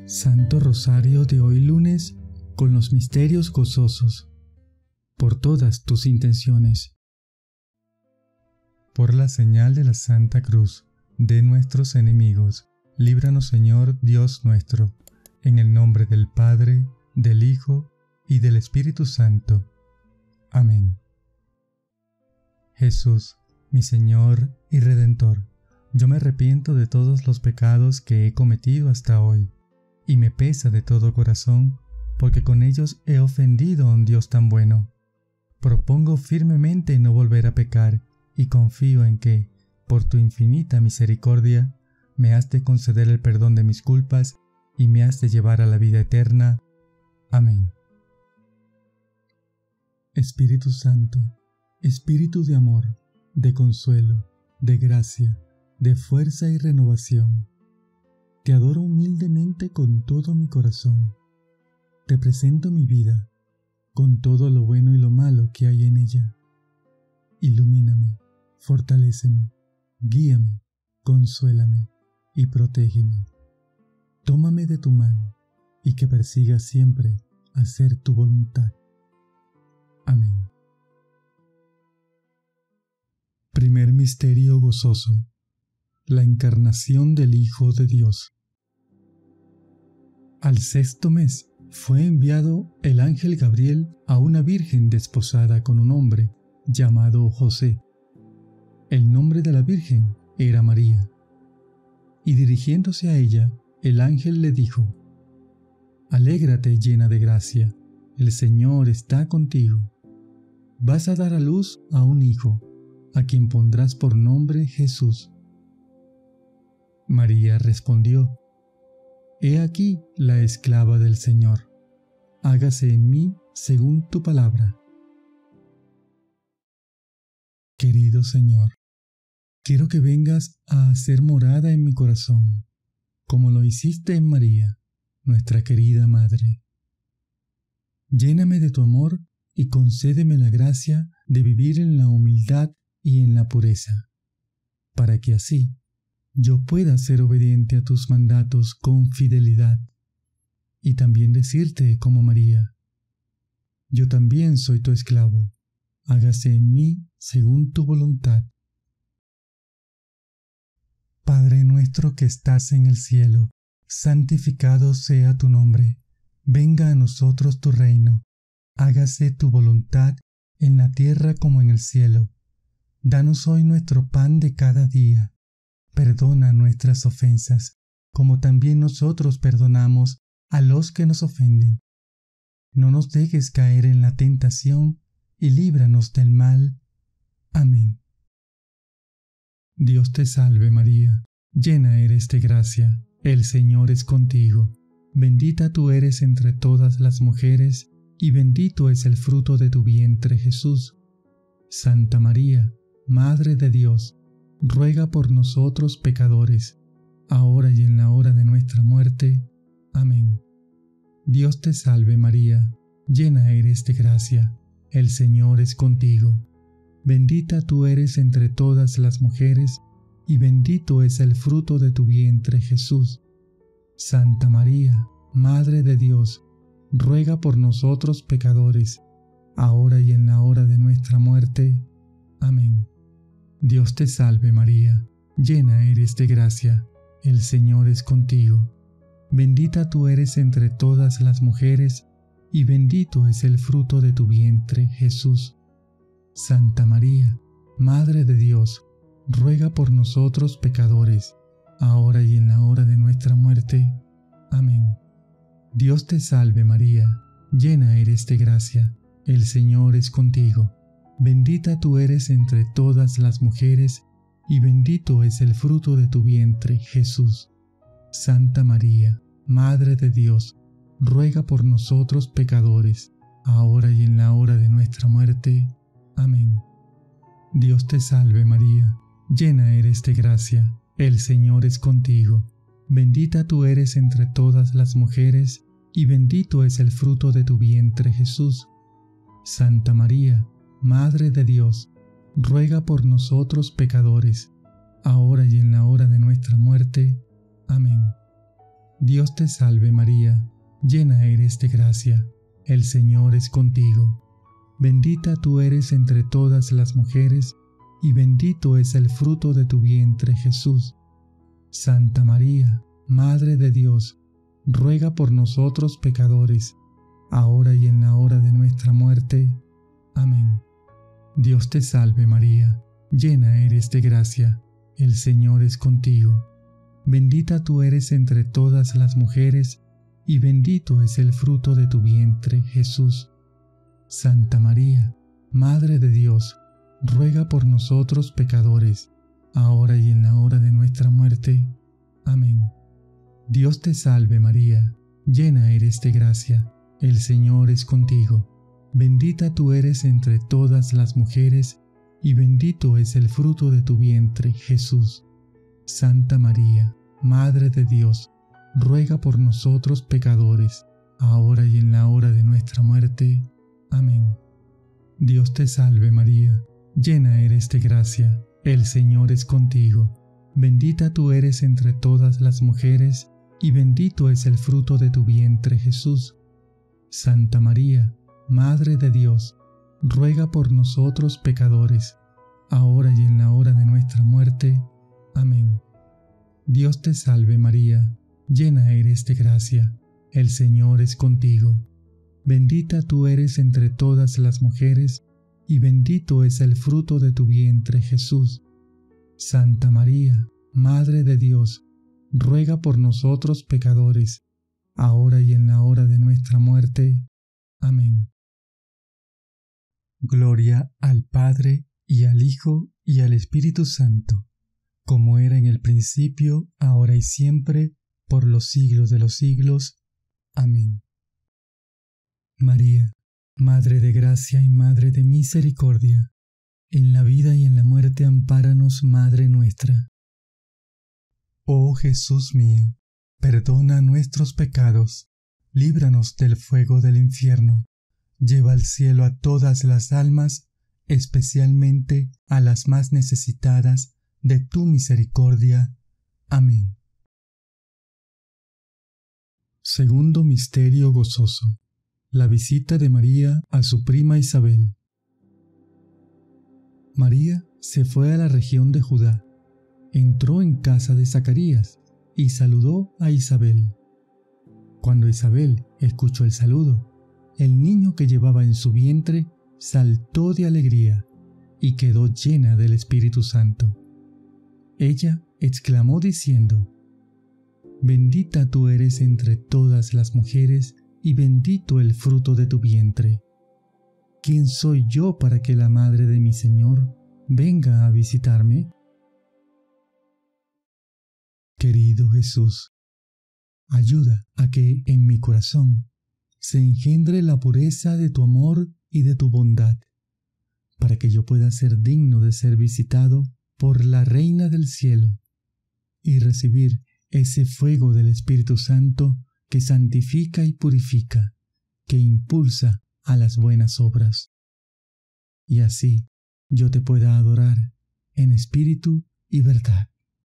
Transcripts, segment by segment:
Santo Rosario de hoy lunes, con los misterios gozosos, por todas tus intenciones. Por la señal de la Santa Cruz de nuestros enemigos, líbranos Señor Dios nuestro, en el nombre del Padre, del Hijo y del Espíritu Santo. Amén. Jesús, mi Señor y Redentor, yo me arrepiento de todos los pecados que he cometido hasta hoy, y me pesa de todo corazón, porque con ellos he ofendido a un Dios tan bueno. Propongo firmemente no volver a pecar, y confío en que, por tu infinita misericordia, me has de conceder el perdón de mis culpas y me has de llevar a la vida eterna. Amén. Espíritu Santo, Espíritu de amor, de consuelo, de gracia, de fuerza y renovación, te adoro humildemente con todo mi corazón. Te presento mi vida, con todo lo bueno y lo malo que hay en ella. Ilumíname, fortaléceme, guíame, consuélame y protégeme. Tómame de tu mano y que persiga siempre hacer tu voluntad. Amén. Primer misterio gozoso: la encarnación del Hijo de Dios. Al sexto mes fue enviado el ángel Gabriel a una virgen desposada con un hombre llamado José. El nombre de la virgen era María. Y dirigiéndose a ella, el ángel le dijo: Alégrate llena de gracia, el Señor está contigo. Vas a dar a luz a un hijo, a quien pondrás por nombre Jesús. María respondió: He aquí la esclava del Señor, hágase en mí según tu palabra. Querido Señor, quiero que vengas a hacer morada en mi corazón, como lo hiciste en María, nuestra querida Madre. Lléname de tu amor y concédeme la gracia de vivir en la humildad y en la pureza, para que así yo pueda ser obediente a tus mandatos con fidelidad, y también decirte como María: yo también soy tu esclavo, hágase en mí según tu voluntad. Padre nuestro que estás en el cielo, santificado sea tu nombre. Venga a nosotros tu reino. Hágase tu voluntad en la tierra como en el cielo. Danos hoy nuestro pan de cada día. Perdona nuestras ofensas, como también nosotros perdonamos a los que nos ofenden. No nos dejes caer en la tentación y líbranos del mal. Amén. Dios te salve María, llena eres de gracia, el Señor es contigo. Bendita tú eres entre todas las mujeres, y bendito es el fruto de tu vientre Jesús. Santa María, Madre de Dios, ruega por nosotros pecadores, ahora y en la hora de nuestra muerte. Amén. Dios te salve María, llena eres de gracia, el Señor es contigo. Bendita tú eres entre todas las mujeres, y bendito es el fruto de tu vientre Jesús. Santa María, Madre de Dios, ruega por nosotros pecadores, ahora y en la hora de nuestra muerte. Amén. Dios te salve María, llena eres de gracia, el Señor es contigo. Bendita tú eres entre todas las mujeres, y bendito es el fruto de tu vientre Jesús. Santa María, Madre de Dios, ruega por nosotros pecadores, ahora y en la hora de nuestra muerte. Amén. Dios te salve María, llena eres de gracia, el Señor es contigo. Bendita tú eres entre todas las mujeres, y bendito es el fruto de tu vientre, Jesús. Santa María, Madre de Dios, ruega por nosotros pecadores, ahora y en la hora de nuestra muerte. Amén. Dios te salve María, llena eres de gracia, el Señor es contigo. Bendita tú eres entre todas las mujeres, y bendito es el fruto de tu vientre, Jesús. Santa María, Madre de Dios, ruega por nosotros pecadores, ahora y en la hora de nuestra muerte. Amén. Dios te salve María, llena eres de gracia, el Señor es contigo. Bendita tú eres entre todas las mujeres, y bendito es el fruto de tu vientre Jesús. Santa María, Madre de Dios, ruega por nosotros pecadores, ahora y en la hora de nuestra muerte. Amén. Dios te salve María, llena eres de gracia, el Señor es contigo. Bendita tú eres entre todas las mujeres, y bendito es el fruto de tu vientre Jesús. Santa María, Madre de Dios, ruega por nosotros pecadores, ahora y en la hora de nuestra muerte. Amén. Dios te salve María, llena eres de gracia, el Señor es contigo. Bendita tú eres entre todas las mujeres, y bendito es el fruto de tu vientre Jesús. Santa María, Madre de Dios, ruega por nosotros pecadores, ahora y en la hora de nuestra muerte. Amén. Dios te salve María, llena eres de gracia, el Señor es contigo. Bendita tú eres entre todas las mujeres, y bendito es el fruto de tu vientre Jesús. Santa María, Madre de Dios, ruega por nosotros pecadores, ahora y en la hora de nuestra muerte. Amén. Dios te salve María, llena eres de gracia, el Señor es contigo. Bendita tú eres entre todas las mujeres, y bendito es el fruto de tu vientre Jesús. Santa María, Madre de Dios, ruega por nosotros pecadores, ahora y en la hora de nuestra muerte. Amén. Gloria al Padre, y al Hijo, y al Espíritu Santo, como era en el principio, ahora y siempre, por los siglos de los siglos. Amén. María, Madre de gracia y Madre de misericordia, en la vida y en la muerte ampáranos, Madre nuestra. Oh Jesús mío, perdona nuestros pecados, líbranos del fuego del infierno, lleva al cielo a todas las almas, especialmente a las más necesitadas de tu misericordia. Amén. Segundo misterio gozoso: la visita de María a su prima Isabel. María se fue a la región de Judá, entró en casa de Zacarías y saludó a Isabel. Cuando Isabel escuchó el saludo, el niño que llevaba en su vientre saltó de alegría y quedó llena del Espíritu Santo. Ella exclamó diciendo: Bendita tú eres entre todas las mujeres, y bendito el fruto de tu vientre. ¿Quién soy yo para que la madre de mi Señor venga a visitarme? Querido Jesús, ayuda a que en mi corazón se engendre la pureza de tu amor y de tu bondad, para que yo pueda ser digno de ser visitado por la Reina del Cielo y recibir ese fuego del Espíritu Santo que santifica y purifica, que impulsa a las buenas obras. Y así yo te pueda adorar en espíritu y verdad.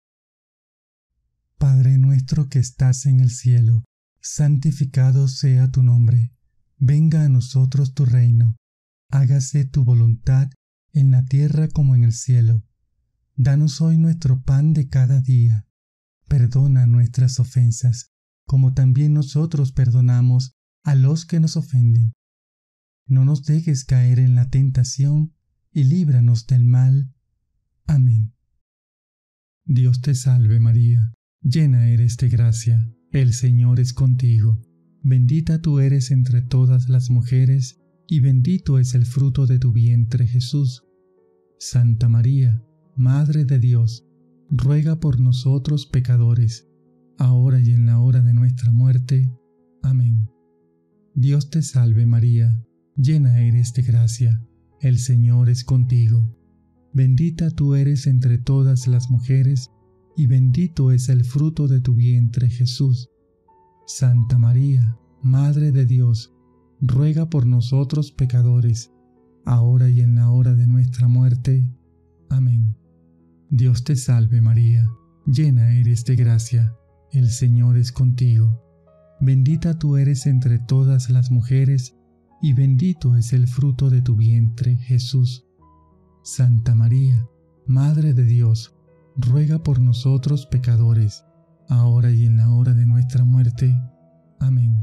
Padre nuestro que estás en el cielo, santificado sea tu nombre. Venga a nosotros tu reino. Hágase tu voluntad en la tierra como en el cielo. Danos hoy nuestro pan de cada día. Perdona nuestras ofensas, como también nosotros perdonamos a los que nos ofenden. No nos dejes caer en la tentación, y líbranos del mal. Amén. Dios te salve María, llena eres de gracia, el Señor es contigo. Bendita tú eres entre todas las mujeres, y bendito es el fruto de tu vientre Jesús. Santa María, Madre de Dios, ruega por nosotros pecadores, ahora y en la hora de nuestra muerte. Amén. Dios te salve María, llena eres de gracia, el Señor es contigo. Bendita tú eres entre todas las mujeres, y bendito es el fruto de tu vientre Jesús. Santa María, Madre de Dios, ruega por nosotros pecadores, ahora y en la hora de nuestra muerte. Amén. Dios te salve María, llena eres de gracia, el Señor es contigo. Bendita tú eres entre todas las mujeres, y bendito es el fruto de tu vientre, Jesús. Santa María, Madre de Dios, ruega por nosotros pecadores, ahora y en la hora de nuestra muerte. Amén.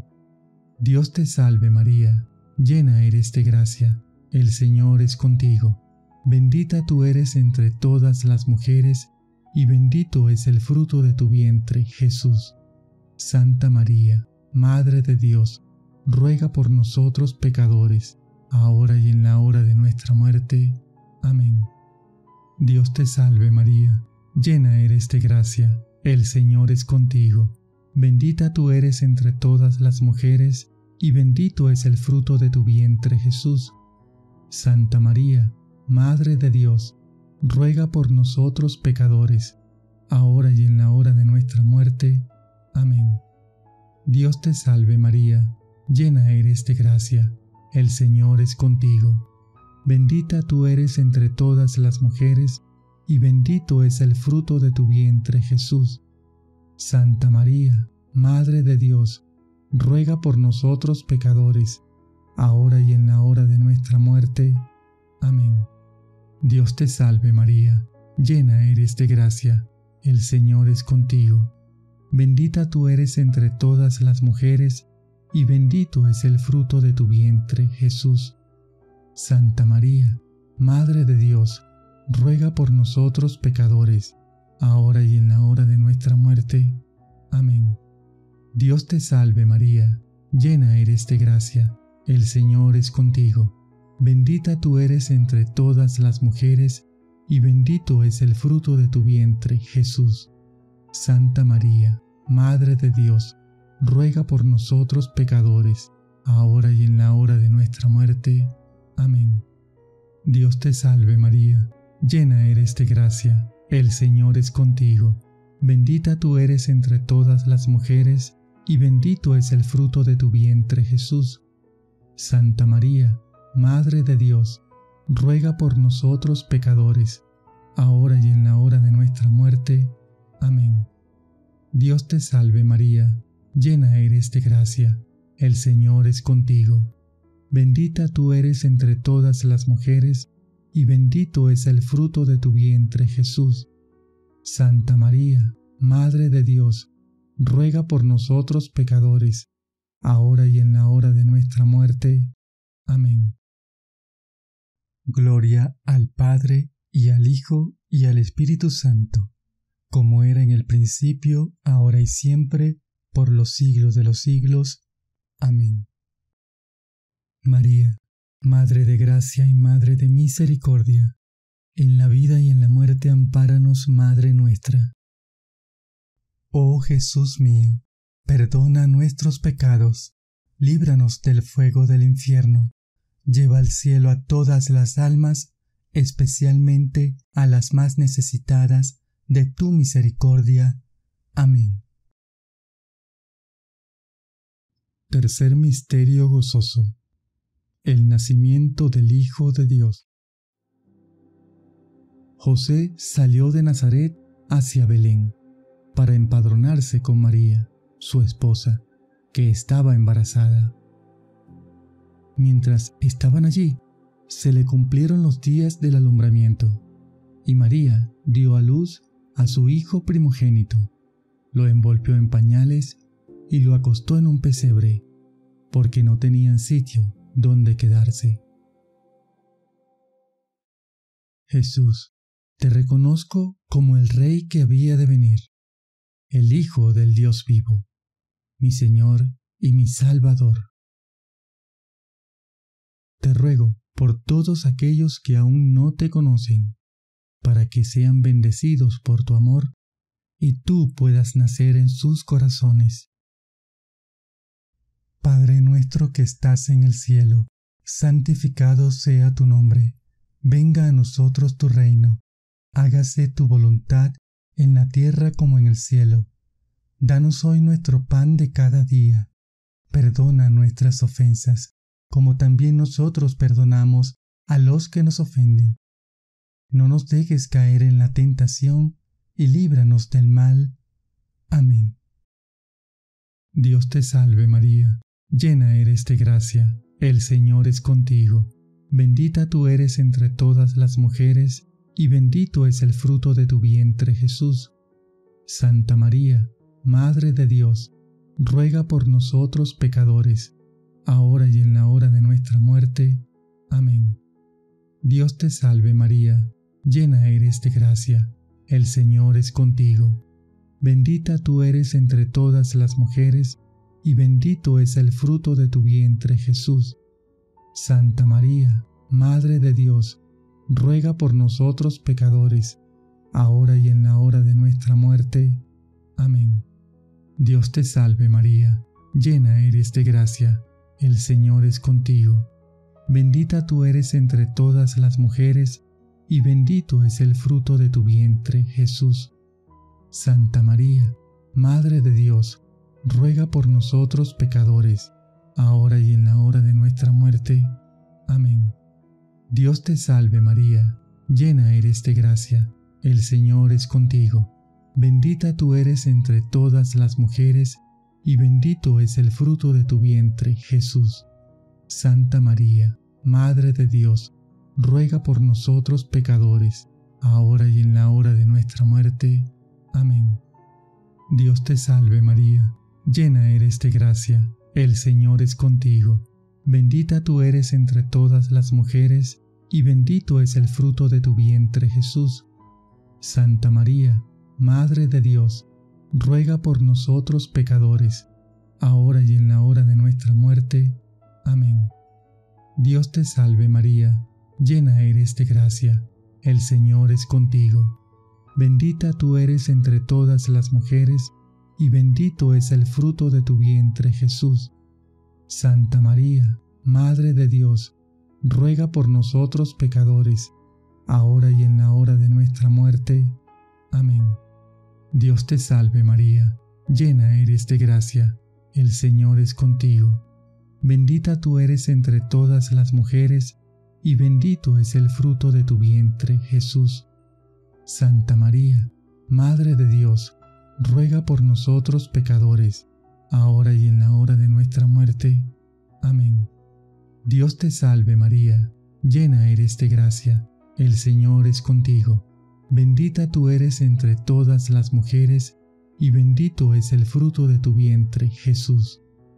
Dios te salve María, llena eres de gracia, el Señor es contigo. Bendita tú eres entre todas las mujeres, y bendito es el fruto de tu vientre, Jesús. Santa María, Madre de Dios, ruega por nosotros pecadores, ahora y en la hora de nuestra muerte. Amén. Dios te salve María, llena eres de gracia, el Señor es contigo. Bendita tú eres entre todas las mujeres, y bendito es el fruto de tu vientre, Jesús. Santa María, Madre de Dios, ruega por nosotros pecadores, ahora y en la hora de nuestra muerte. Amén. Dios te salve María, llena eres de gracia, el Señor es contigo. Bendita tú eres entre todas las mujeres, y bendito es el fruto de tu vientre, Jesús. Santa María, Madre de Dios, ruega por nosotros pecadores, ahora y en la hora de nuestra muerte. Amén. Dios te salve María, llena eres de gracia, el Señor es contigo. Bendita tú eres entre todas las mujeres, y bendito es el fruto de tu vientre, Jesús. Santa María, Madre de Dios, ruega por nosotros pecadores, ahora y en la hora de nuestra muerte. Amén. Dios te salve María, llena eres de gracia, el Señor es contigo. Bendita tú eres entre todas las mujeres, y bendito es el fruto de tu vientre, Jesús. Santa María, Madre de Dios, ruega por nosotros pecadores, ahora y en la hora de nuestra muerte. Amén. Dios te salve María, llena eres de gracia, el Señor es contigo. Bendita tú eres entre todas las mujeres, y bendito es el fruto de tu vientre, Jesús. Santa María, Madre de Dios, ruega por nosotros pecadores, ahora y en la hora de nuestra muerte. Amén. Dios te salve María, llena eres de gracia, el Señor es contigo. Bendita tú eres entre todas las mujeres, y bendito es el fruto de tu vientre, Jesús. Santa María, Madre de Dios, ruega por nosotros pecadores, ahora y en la hora de nuestra muerte. Amén. Gloria al Padre, y al Hijo, y al Espíritu Santo, como era en el principio, ahora y siempre, por los siglos de los siglos. Amén. María, Madre de gracia y Madre de misericordia, en la vida y en la muerte ampáranos, Madre nuestra. Oh Jesús mío, perdona nuestros pecados, líbranos del fuego del infierno, lleva al cielo a todas las almas, especialmente a las más necesitadas de tu misericordia. Amén. Tercer misterio gozoso: el nacimiento del Hijo de Dios. José salió de Nazaret hacia Belén para empadronarse con María, su esposa, que estaba embarazada. Mientras estaban allí, se le cumplieron los días del alumbramiento, y María dio a luz a su hijo primogénito, lo envolvió en pañales y lo acostó en un pesebre, porque no tenían sitio donde quedarse. Jesús, te reconozco como el Rey que había de venir, el Hijo del Dios vivo, mi Señor y mi Salvador. Te ruego por todos aquellos que aún no te conocen, para que sean bendecidos por tu amor y tú puedas nacer en sus corazones. Padre nuestro que estás en el cielo, santificado sea tu nombre. Venga a nosotros tu reino. Hágase tu voluntad en la tierra como en el cielo. Danos hoy nuestro pan de cada día. Perdona nuestras ofensas, como también nosotros perdonamos a los que nos ofenden. No nos dejes caer en la tentación, y líbranos del mal. Amén. Dios te salve María, llena eres de gracia, el Señor es contigo. Bendita tú eres entre todas las mujeres, y bendito es el fruto de tu vientre Jesús. Santa María, Madre de Dios, ruega por nosotros pecadores, ahora y en la hora de nuestra muerte. Amén. Dios te salve María, llena eres de gracia, el Señor es contigo. Bendita tú eres entre todas las mujeres, y bendito es el fruto de tu vientre Jesús. Santa María, Madre de Dios, ruega por nosotros pecadores, ahora y en la hora de nuestra muerte. Amén. Dios te salve María, llena eres de gracia, el Señor es contigo. Bendita tú eres entre todas las mujeres, y bendito es el fruto de tu vientre Jesús. Santa María, Madre de Dios, ruega por nosotros pecadores, ahora y en la hora de nuestra muerte. Amén. Dios te salve María, llena eres de gracia, el Señor es contigo. Bendita tú eres entre todas las mujeres, y bendito es el fruto de tu vientre Jesús. Santa María, Madre de Dios, ruega por nosotros pecadores, ahora y en la hora de nuestra muerte. Amén. Dios te salve María, llena eres de gracia, el Señor es contigo. Bendita tú eres entre todas las mujeres, y bendito es el fruto de tu vientre Jesús. Santa María, Madre de Dios, ruega por nosotros pecadores, ahora y en la hora de nuestra muerte. Amén. Dios te salve María, llena eres de gracia, el Señor es contigo. Bendita tú eres entre todas las mujeres, y bendito es el fruto de tu vientre Jesús. Santa María, Madre de Dios, ruega por nosotros pecadores, ahora y en la hora de nuestra muerte. Amén. Dios te salve María, llena eres de gracia, el Señor es contigo. Bendita tú eres entre todas las mujeres, y bendito es el fruto de tu vientre Jesús. Santa María, Madre de Dios, ruega por nosotros pecadores, ahora y en la hora de nuestra muerte. Amén. Dios te salve María, llena eres de gracia, el Señor es contigo. Bendita tú eres entre todas las mujeres, y bendito es el fruto de tu vientre Jesús.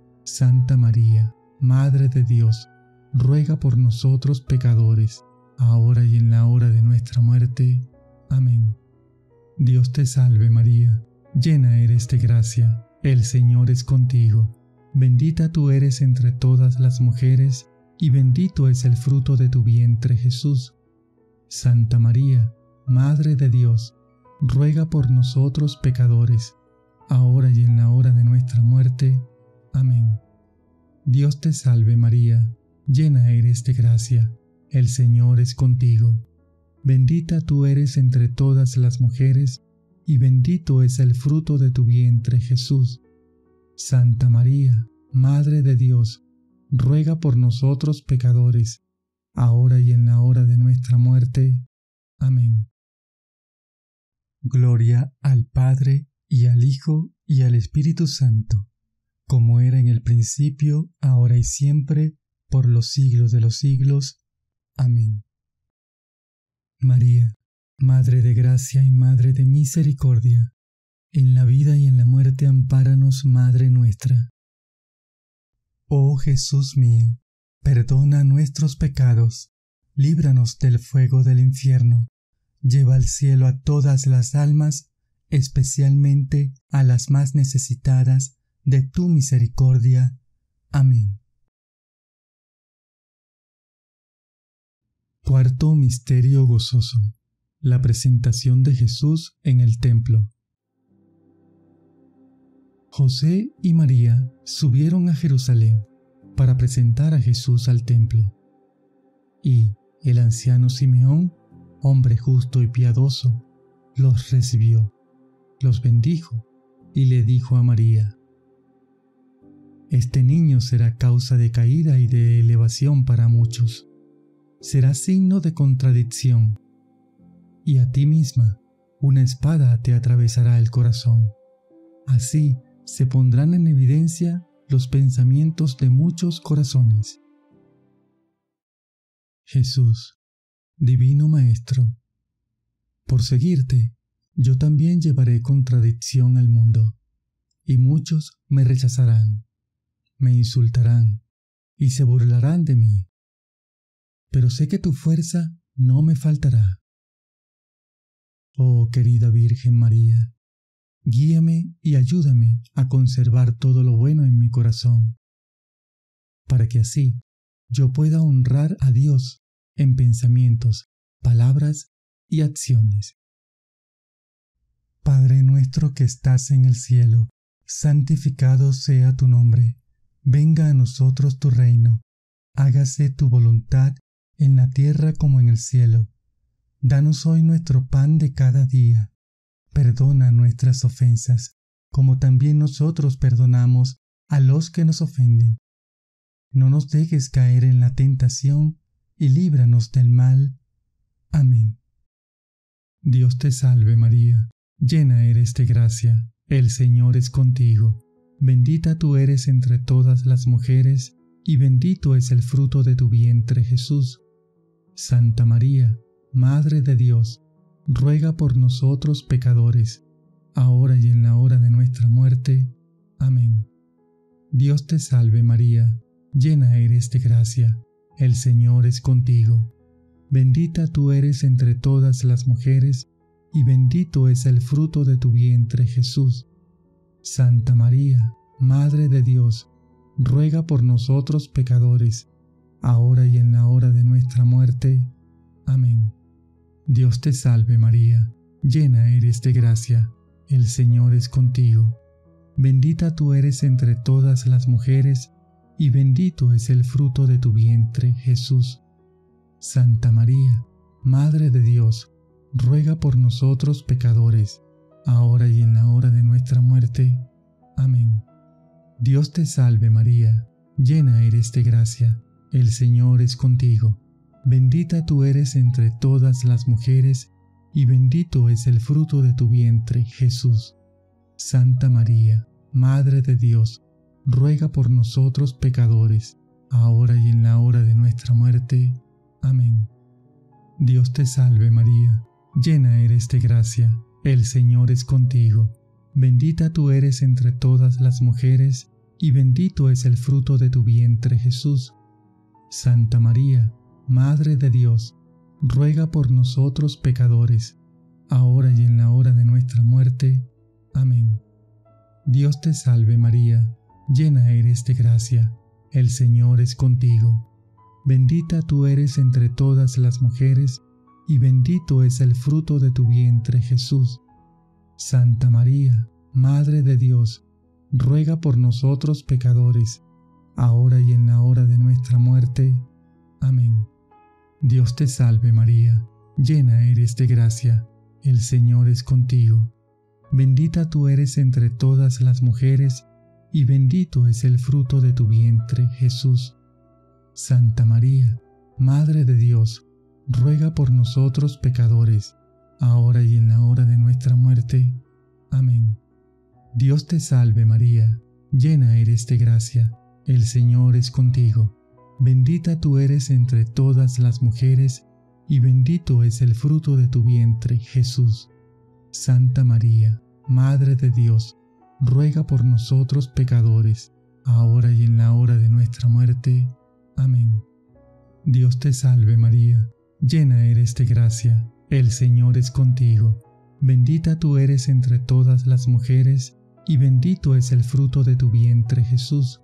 Santa María, Madre de Dios, ruega por nosotros pecadores, ahora y en la hora de nuestra muerte. Amén. Dios te salve María, llena eres de gracia, el Señor es contigo. Bendita tú eres entre todas las mujeres, y bendito es el fruto de tu vientre Jesús. Santa María, Madre de Dios, ruega por nosotros pecadores, ahora y en la hora de nuestra muerte. Amén. Dios te salve María, llena eres de gracia, el Señor es contigo. Bendita tú eres entre todas las mujeres, y bendito es el fruto de tu vientre Jesús. Santa María, Madre de Dios, ruega por nosotros pecadores, ahora y en la hora de nuestra muerte. Amén. Gloria al Padre, y al Hijo, y al Espíritu Santo, como era en el principio, ahora y siempre, por los siglos de los siglos. Amén. María, Madre de gracia y Madre de misericordia, en la vida y en la muerte ampáranos, Madre nuestra. Oh Jesús mío, perdona nuestros pecados, líbranos del fuego del infierno, lleva al cielo a todas las almas, especialmente a las más necesitadas de tu misericordia. Amén. Cuarto misterio gozoso: la presentación de Jesús en el templo. José y María subieron a Jerusalén para presentar a Jesús al templo. Y el anciano Simeón, hombre justo y piadoso, los recibió, los bendijo y le dijo a María: Este niño será causa de caída y de elevación para muchos. Será signo de contradicción, y a ti misma una espada te atravesará el corazón. Así se pondrán en evidencia los pensamientos de muchos corazones. Jesús, Divino Maestro, por seguirte, yo también llevaré contradicción al mundo, y muchos me rechazarán, me insultarán y se burlarán de mí. Pero sé que tu fuerza no me faltará. Oh querida Virgen María, guíame y ayúdame a conservar todo lo bueno en mi corazón, para que así yo pueda honrar a Dios en pensamientos, palabras y acciones. Padre nuestro que estás en el cielo, santificado sea tu nombre. Venga a nosotros tu reino. Hágase tu voluntad en la tierra como en el cielo. Danos hoy nuestro pan de cada día. Perdona nuestras ofensas, como también nosotros perdonamos a los que nos ofenden. No nos dejes caer en la tentación y líbranos del mal. Amén. Dios te salve María, llena eres de gracia, el Señor es contigo. Bendita tú eres entre todas las mujeres, y bendito es el fruto de tu vientre Jesús. Santa María, Madre de Dios, ruega por nosotros pecadores, ahora y en la hora de nuestra muerte. Amén. Dios te salve María, llena eres de gracia, el Señor es contigo. Bendita tú eres entre todas las mujeres, y bendito es el fruto de tu vientre Jesús. Santa María, Madre de Dios, ruega por nosotros pecadores, ahora y en la hora de nuestra muerte. Amén. Dios te salve María, llena eres de gracia, el Señor es contigo. Bendita tú eres entre todas las mujeres, y bendito es el fruto de tu vientre Jesús. Santa María, Madre de Dios, ruega por nosotros pecadores, ahora y en la hora de nuestra muerte. Amén. Dios te salve María, llena eres de gracia, el Señor es contigo. Bendita tú eres entre todas las mujeres, y bendito es el fruto de tu vientre, Jesús. Santa María, Madre de Dios, ruega por nosotros pecadores, ahora y en la hora de nuestra muerte. Amén. Dios te salve María, llena eres de gracia, el Señor es contigo. Bendita tú eres entre todas las mujeres, y bendito es el fruto de tu vientre Jesús. Santa María, Madre de Dios, ruega por nosotros pecadores, ahora y en la hora de nuestra muerte. Amén. Dios te salve María, llena eres de gracia, el Señor es contigo. Bendita tú eres entre todas las mujeres, y bendito es el fruto de tu vientre Jesús. Santa María, Madre de Dios, ruega por nosotros pecadores, ahora y en la hora de nuestra muerte. Amén. Dios te salve María, llena eres de gracia, el Señor es contigo. Bendita tú eres entre todas las mujeres, y bendito es el fruto de tu vientre Jesús. Santa María, Madre de Dios, ruega por nosotros pecadores, ahora y en la hora de nuestra muerte. Amén. Dios te salve María, llena eres de gracia, el Señor es contigo. Bendita tú eres entre todas las mujeres, y bendito es el fruto de tu vientre, Jesús. Santa María, Madre de Dios, ruega por nosotros pecadores, ahora y en la hora de nuestra muerte. Amén. Dios te salve María, llena eres de gracia, el Señor es contigo. Bendita tú eres entre todas las mujeres, y bendito es el fruto de tu vientre Jesús.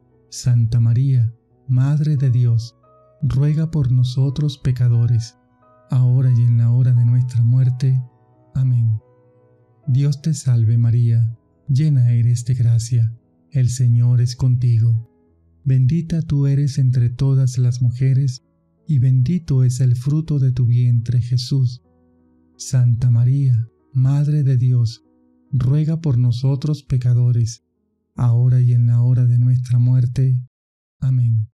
Santa María, Madre de Dios, ruega por nosotros pecadores, ahora y en la hora de nuestra muerte. Amén. Dios te salve María, llena eres de gracia, el Señor es contigo. Bendita tú eres entre todas las mujeres, y bendito es el fruto de tu vientre Jesús. Santa María, Madre de Dios, ruega por nosotros pecadores, ahora y en la hora de nuestra muerte. Amén.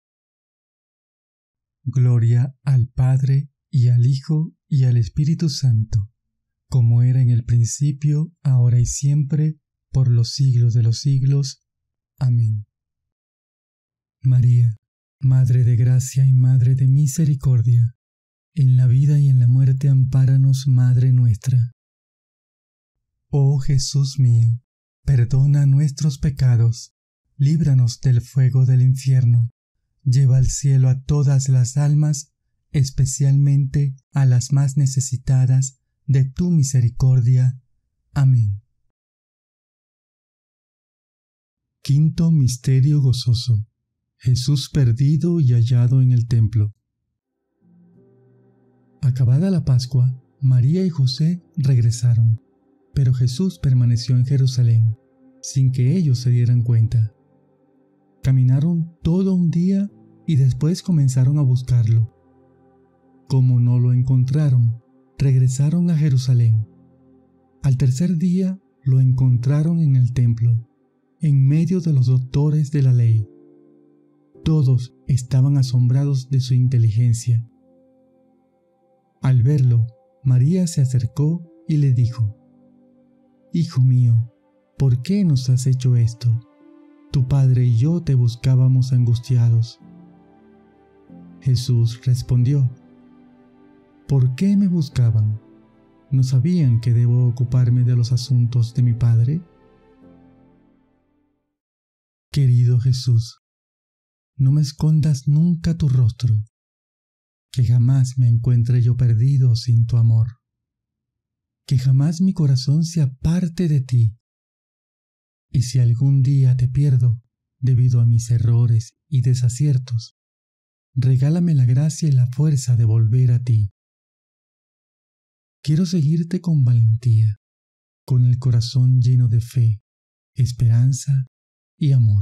Gloria al Padre, y al Hijo, y al Espíritu Santo, como era en el principio, ahora y siempre, por los siglos de los siglos. Amén. María, Madre de gracia y Madre de misericordia, en la vida y en la muerte ampáranos, Madre nuestra. Oh Jesús mío, perdona nuestros pecados, líbranos del fuego del infierno, lleva al cielo a todas las almas, especialmente a las más necesitadas de tu misericordia. Amén. Quinto misterio gozoso. Jesús perdido y hallado en el templo. Acabada la Pascua, María y José regresaron, pero Jesús permaneció en Jerusalén, sin que ellos se dieran cuenta. Caminaron todo un día y después comenzaron a buscarlo. Como no lo encontraron, regresaron a Jerusalén. Al tercer día lo encontraron en el templo, en medio de los doctores de la ley. Todos estaban asombrados de su inteligencia. Al verlo, María se acercó y le dijo: Hijo mío, ¿por qué nos has hecho esto? Tu padre y yo te buscábamos angustiados. Jesús respondió: ¿Por qué me buscaban? ¿No sabían que debo ocuparme de los asuntos de mi Padre? Querido Jesús, no me escondas nunca tu rostro, que jamás me encuentre yo perdido sin tu amor, que jamás mi corazón se aparte de ti. Y si algún día te pierdo debido a mis errores y desaciertos, regálame la gracia y la fuerza de volver a ti. Quiero seguirte con valentía, con el corazón lleno de fe, esperanza y amor.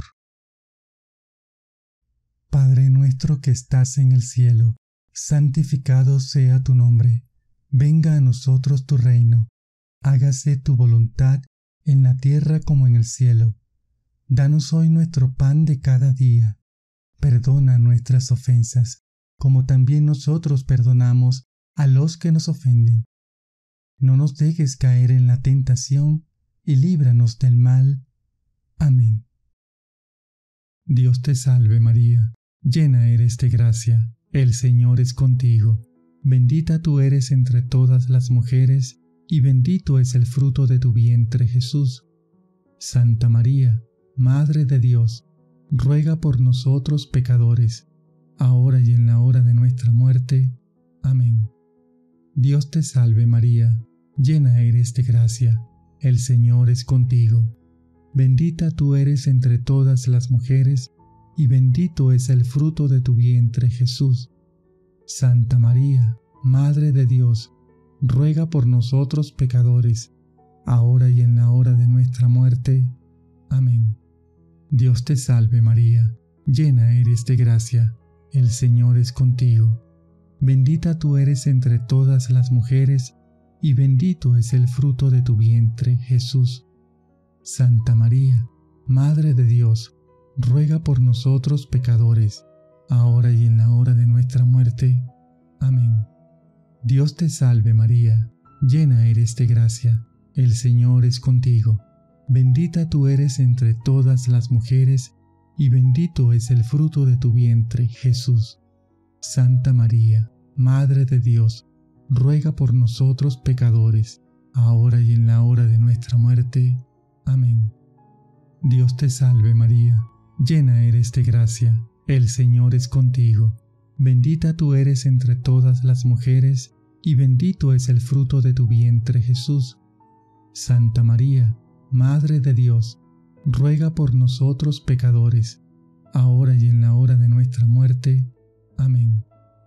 Padre nuestro que estás en el cielo, santificado sea tu nombre. Venga a nosotros tu reino. Hágase tu voluntad en la tierra como en el cielo. Danos hoy nuestro pan de cada día. Perdona nuestras ofensas, como también nosotros perdonamos a los que nos ofenden. No nos dejes caer en la tentación y líbranos del mal. Amén. Dios te salve María, llena eres de gracia, el Señor es contigo. Bendita tú eres entre todas las mujeres, y bendito es el fruto de tu vientre Jesús. Santa María, Madre de Dios, ruega por nosotros pecadores, ahora y en la hora de nuestra muerte. Amén. Dios te salve María, llena eres de gracia, el Señor es contigo. Bendita tú eres entre todas las mujeres, y bendito es el fruto de tu vientre Jesús. Santa María, Madre de Dios, ruega por nosotros pecadores, ahora y en la hora de nuestra muerte. Amén. Dios te salve María, llena eres de gracia, el Señor es contigo. Bendita tú eres entre todas las mujeres, y bendito es el fruto de tu vientre Jesús. Santa María, Madre de Dios, ruega por nosotros pecadores, ahora y en la hora de nuestra muerte. Amén. Dios te salve María, llena eres de gracia, el Señor es contigo. Bendita tú eres entre todas las mujeres, y bendito es el fruto de tu vientre Jesús. Santa María, Madre de Dios, ruega por nosotros pecadores, ahora y en la hora de nuestra muerte. Amén. Dios te salve María, llena eres de gracia, el Señor es contigo. Bendita tú eres entre todas las mujeres, y bendito es el fruto de tu vientre Jesús. Santa María, Madre de Dios, ruega por nosotros pecadores, ahora y en la hora de nuestra muerte. Amén.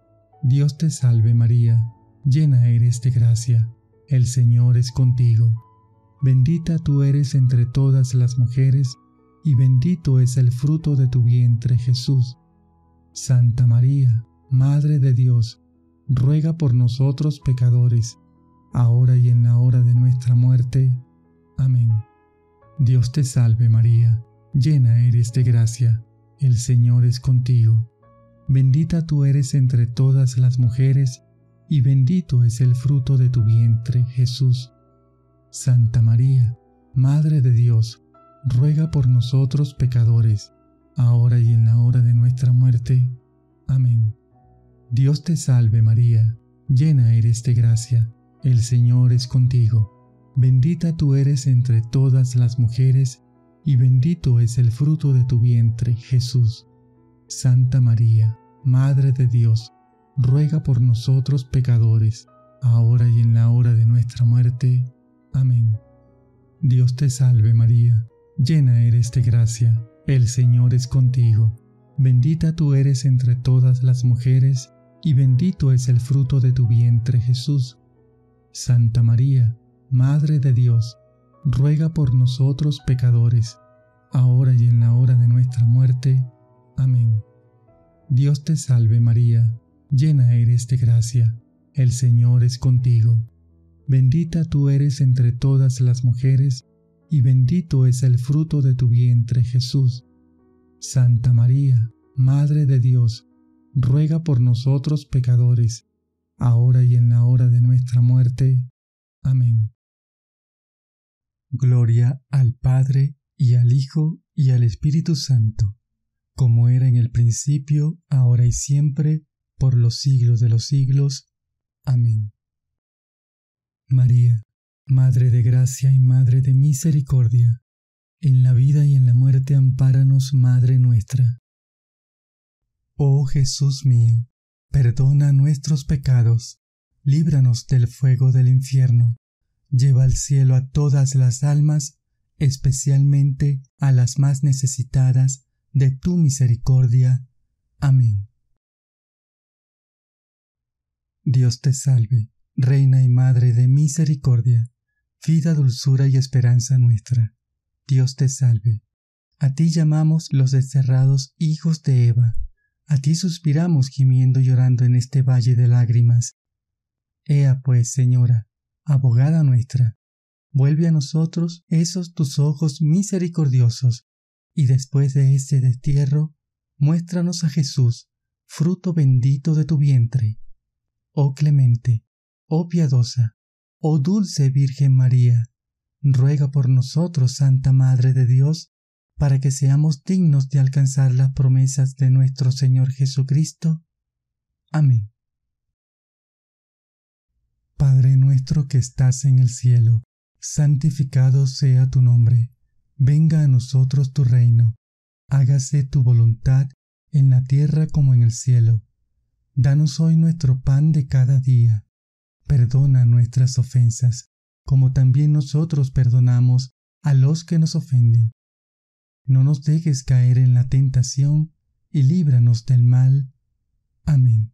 Dios te salve María, llena eres de gracia, el Señor es contigo. Bendita tú eres entre todas las mujeres, y bendito es el fruto de tu vientre Jesús. Santa María, Madre de Dios, ruega por nosotros pecadores, ahora y en la hora de nuestra muerte. Amén. Dios te salve María, llena eres de gracia, el Señor es contigo. Bendita tú eres entre todas las mujeres, y bendito es el fruto de tu vientre Jesús. Santa María, Madre de Dios, ruega por nosotros pecadores, ahora y en la hora de nuestra muerte. Amén. Dios te salve María, llena eres de gracia, el Señor es contigo. Bendita tú eres entre todas las mujeres, y bendito es el fruto de tu vientre, Jesús. Santa María, Madre de Dios, ruega por nosotros pecadores, ahora y en la hora de nuestra muerte. Amén. Dios te salve María, llena eres de gracia, el Señor es contigo. Bendita tú eres entre todas las mujeres, y bendito es el fruto de tu vientre Jesús. Santa María, Madre de Dios, ruega por nosotros pecadores, ahora y en la hora de nuestra muerte. Amén. Dios te salve María, llena eres de gracia, el Señor es contigo. Bendita tú eres entre todas las mujeres, y bendito es el fruto de tu vientre Jesús. Santa María, Madre de Dios, ruega por nosotros pecadores, ahora y en la hora de nuestra muerte. Amén. Gloria al Padre, y al Hijo, y al Espíritu Santo, como era en el principio, ahora y siempre, por los siglos de los siglos. Amén. María, Madre de gracia y Madre de misericordia, en la vida y en la muerte ampáranos, Madre nuestra. Oh Jesús mío, perdona nuestros pecados, líbranos del fuego del infierno, lleva al cielo a todas las almas, especialmente a las más necesitadas de tu misericordia. Amén. Dios te salve, Reina y Madre de misericordia, vida, dulzura y esperanza nuestra. Dios te salve. A ti llamamos los desterrados hijos de Eva. A ti suspiramos gimiendo y llorando en este valle de lágrimas. Ea pues, Señora, abogada nuestra, vuelve a nosotros esos tus ojos misericordiosos, y después de este destierro, muéstranos a Jesús, fruto bendito de tu vientre. Oh clemente, oh piadosa, oh dulce Virgen María, ruega por nosotros, Santa Madre de Dios, para que seamos dignos de alcanzar las promesas de nuestro Señor Jesucristo. Amén. Padre nuestro que estás en el cielo, santificado sea tu nombre. Venga a nosotros tu reino. Hágase tu voluntad en la tierra como en el cielo. Danos hoy nuestro pan de cada día. Perdona nuestras ofensas, como también nosotros perdonamos a los que nos ofenden. No nos dejes caer en la tentación, y líbranos del mal. Amén.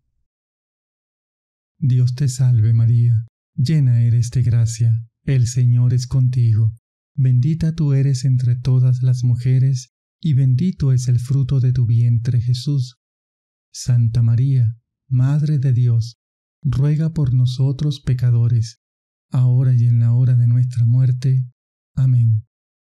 Dios te salve María, llena eres de gracia, el Señor es contigo. Bendita tú eres entre todas las mujeres, y bendito es el fruto de tu vientre Jesús. Santa María, Madre de Dios, ruega por nosotros pecadores, ahora y en la hora de nuestra muerte. Amén.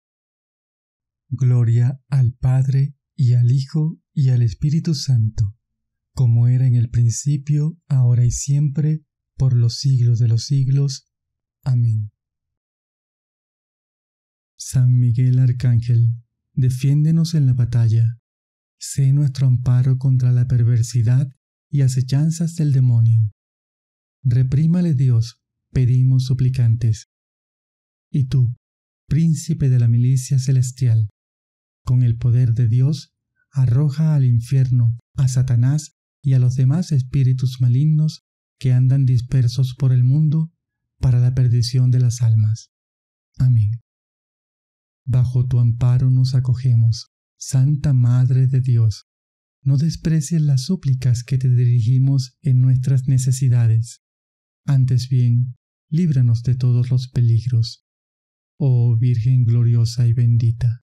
Gloria al Padre, y al Hijo, y al Espíritu Santo, como era en el principio, ahora y siempre, por los siglos de los siglos. Amén. San Miguel Arcángel, defiéndenos en la batalla. Sé nuestro amparo contra la perversidad y acechanzas del demonio. Reprímale Dios, pedimos suplicantes. Y tú, príncipe de la milicia celestial, con el poder de Dios, arroja al infierno a Satanás y a los demás espíritus malignos que andan dispersos por el mundo para la perdición de las almas. Amén. Bajo tu amparo nos acogemos, Santa Madre de Dios. No desprecies las súplicas que te dirigimos en nuestras necesidades. Antes bien, líbranos de todos los peligros. Oh Virgen gloriosa y bendita.